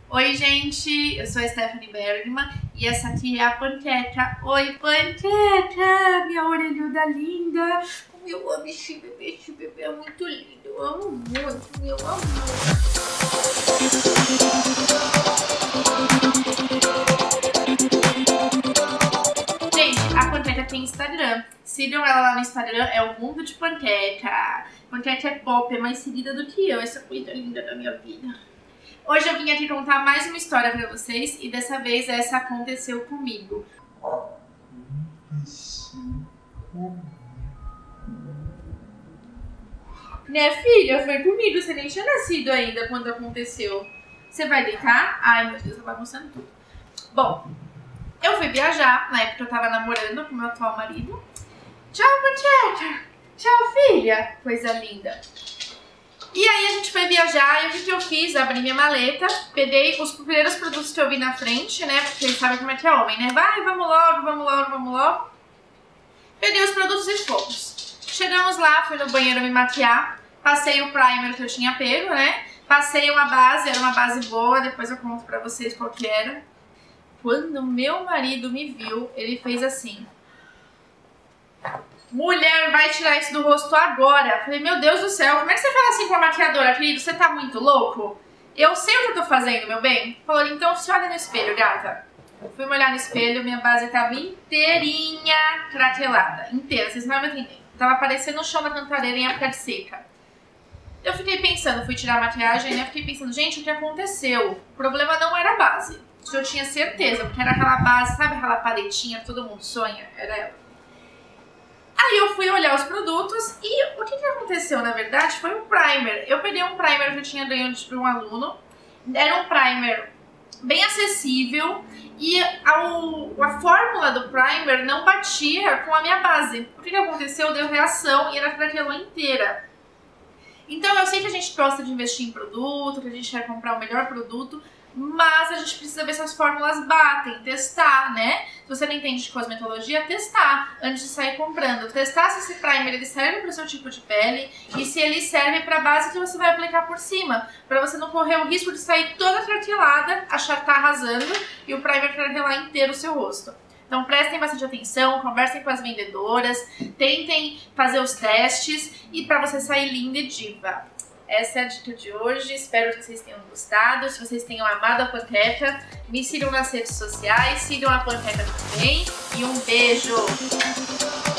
Oi, gente, eu sou a Stephanie Bergman e essa aqui é a Panqueca. Oi, Panqueca, minha orelhuda linda. Eu amo esse bebê é muito lindo. Eu amo muito, meu amor. Gente, a Panqueca tem Instagram. Sigam ela lá no Instagram, é o Mundo de Panqueca. Panqueca é pop, é mais seguida do que eu, essa coisa linda da minha vida. Hoje eu vim aqui contar mais uma história pra vocês e dessa vez essa aconteceu comigo. Né, filha? Foi comigo, você nem tinha nascido ainda quando aconteceu. Você vai deitar? Ai, meu Deus, eu bagunçando tudo. Bom, eu fui viajar, na época eu tava namorando com meu atual marido. Tchau, Panqueca! Tchau, filha! Coisa linda. E aí a gente foi viajar e o que eu fiz? Abri minha maleta, peguei os primeiros produtos que eu vi na frente, né? Porque vocês sabem como é que é homem, né? Vai, vamos logo, vamos logo, vamos logo. Peguei os produtos e fomos. Chegamos lá, fui no banheiro me maquiar, passei o primer que eu tinha pego, né? Passei uma base, era uma base boa, depois eu conto pra vocês qual que era. Quando meu marido me viu, ele fez assim: mulher, vai tirar isso do rosto agora. Falei, meu Deus do céu, como é que você fala assim com a maquiadora, querido? Você tá muito louco? Eu sei o que eu tô fazendo, meu bem. Falou, então se olha no espelho, gata. Eu fui me olhar no espelho, minha base tava inteirinha craquelada. Inteira, vocês não vão entender. Tava parecendo o chão da cantareira em época de seca. Eu fiquei pensando, fui tirar a maquiagem, né? Fiquei pensando, gente, o que aconteceu? O problema não era a base. Isso eu tinha certeza, porque era aquela base, sabe aquela paletinha que todo mundo sonha? Era ela. Aí eu fui olhar os produtos e o que aconteceu, na verdade, foi um primer. Eu peguei um primer que eu tinha ganho de um aluno. Era um primer bem acessível e a fórmula do primer não batia com a minha base. O que aconteceu? Deu reação e ela craquelou inteira. Então eu sei que a gente gosta de investir em produto, que a gente quer comprar o melhor produto, mas a gente precisa ver se as fórmulas batem, testar, né? Se você não entende de cosmetologia, testar antes de sair comprando. Testar se esse primer ele serve para o seu tipo de pele e se ele serve para a base que você vai aplicar por cima, para você não correr o risco de sair toda craquelada, achar que tá arrasando e o primer craquelar inteiro o seu rosto. Então prestem bastante atenção, conversem com as vendedoras, tentem fazer os testes e para você sair linda e diva. Essa é a dica de hoje, espero que vocês tenham gostado. Se vocês tenham amado a Panqueca, me sigam nas redes sociais, sigam a Panqueca também e um beijo!